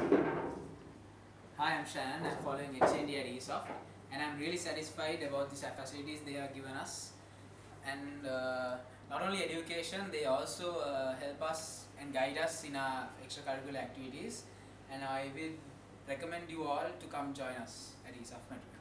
Hi, I'm Shannen. I'm following HND at ESOFT, and I'm really satisfied about the facilities they have given us. And not only education, they also help us and guide us in our extracurricular activities. And I will recommend you all to come join us at ESOFT.